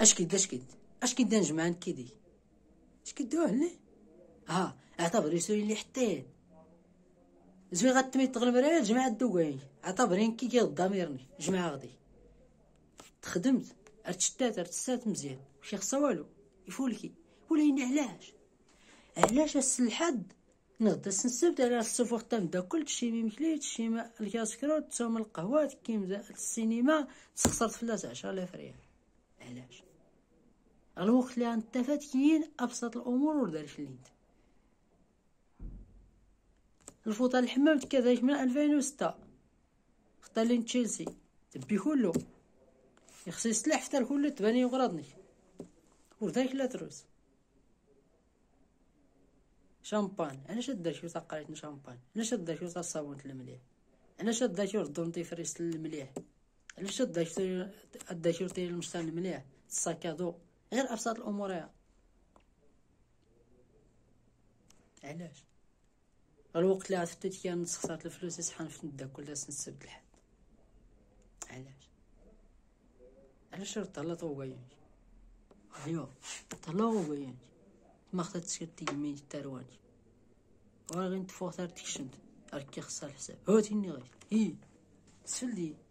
اش كيد نجمع كيدي اش كيدوه لي اعتبري سوري لي حتى زوي غتمي تغلب راه جماعه الدوكاين اعتبرين كي ضميرني جماعه غدي تخدمت ارتستات مزيان ماشي خصها والو يفولكي ولكن علاش الحد نغدا السبت على الصفوق تام دا كل شي ميمكليت شي ما الكاسكروت ثم القهوات كيما السينما تخسرت فلاس 10000 ريال. علاش الوقت اللي غنتفات كاين ابسط الامور ودارش اللي انت الفوطه الحمام كذلك من 2006 اختار لين تشيلسي تبي كله يخصي سلاح فتر كله تباني وغرضني وذاك لا تروس شامبان انا شاد شي تقريت شامبان انا شاد شي الصابون المليح انا شاد شي الدونتي فريس المليح انا شاد شي ادى شي تيل المشتان المليح الساكادو غير ابسط الامور يا علاش الوقت اللي عرفتي كان خسرت الفلوس يسحن في نداك كل السبت الحد علاش طلعت وغايين ايوا طلعوا وغايين ما خصها تسكت يمين التروان وغا غير نتفوق تار تكشمت راك خصها الحساب هاتيني غير سفلدي